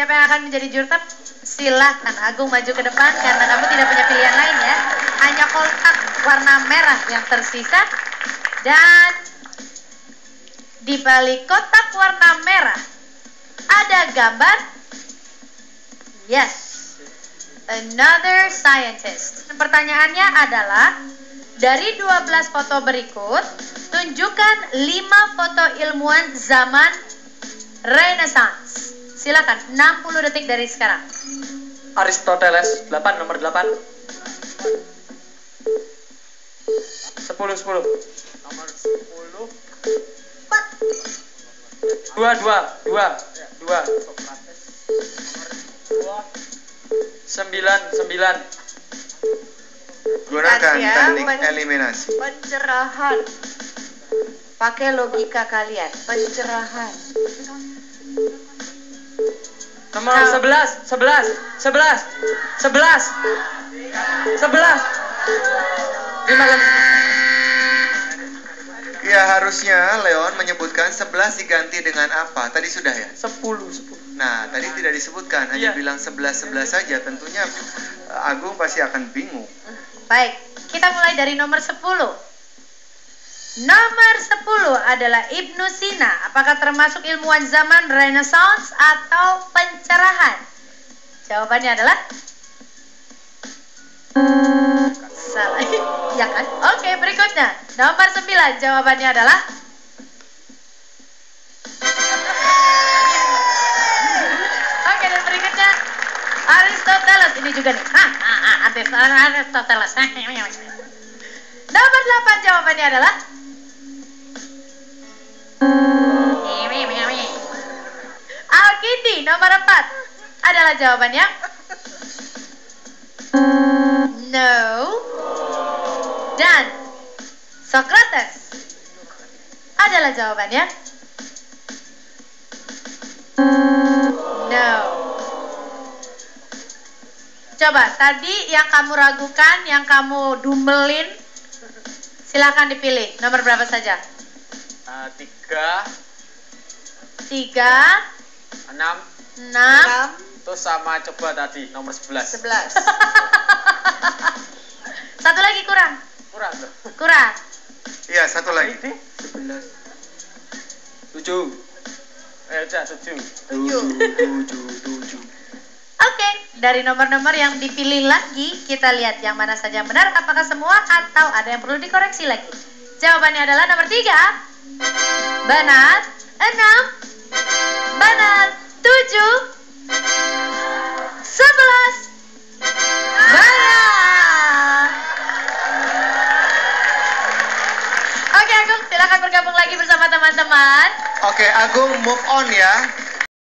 siapa yang akan menjadi jurtap? Silahkan Agung maju ke depan karena kamu tidak punya pilihan lain ya. Hanya kotak warna merah yang tersisa. Dan di balik kotak warna merah ada gambar. Yes, another scientist. Pertanyaannya adalah, dari 12 foto berikut, tunjukkan 5 foto ilmuwan zaman Renaissance. Silakan, 60 detik dari sekarang. Aristoteles, 8, nomor 8. 10. Nomor 10. 2. 9. Gunakan teknik eliminasi. Pencerahan. Pakai logika kalian. Pencerahan. Nomor 11. 5. Ya, harusnya Leon menyebutkan 11 diganti dengan apa? Tadi sudah ya? 10. Nah, tadi tidak disebutkan, hanya bilang 11 saja. Tentunya Agung pasti akan bingung. Baik, kita mulai dari nomor 10. Nomor 10 adalah Ibnu Sina. Apakah termasuk ilmuwan zaman Renaissance atau pencerahan? Jawabannya adalah salah. Ya kan? Oke, berikutnya. Nomor 9, jawabannya adalah oke, dan berikutnya Aristoteles. Ini juga nih. Aristoteles. Nomor 8, jawabannya adalah Al-Kindi. Nomor 4 adalah jawabannya no. Dan Socrates adalah jawabannya no. Coba, tadi yang kamu ragukan, yang kamu dumelin, silakan dipilih. Nomor berapa saja? 3, 6. Terus sama coba tadi nomor 11. Satu lagi kurang. Kurang. Iya, satu lagi. 11. 7. Udah 7. Oke, dari nomor-nomor yang dipilih lagi, kita lihat yang mana saja yang benar, apakah semua atau ada yang perlu dikoreksi lagi. Jawabannya adalah nomor 3. Benar. 6. Benar. 7. 11. Benar. Oke Agung, silakan bergabung lagi bersama teman-teman. Oke, Agung move on ya.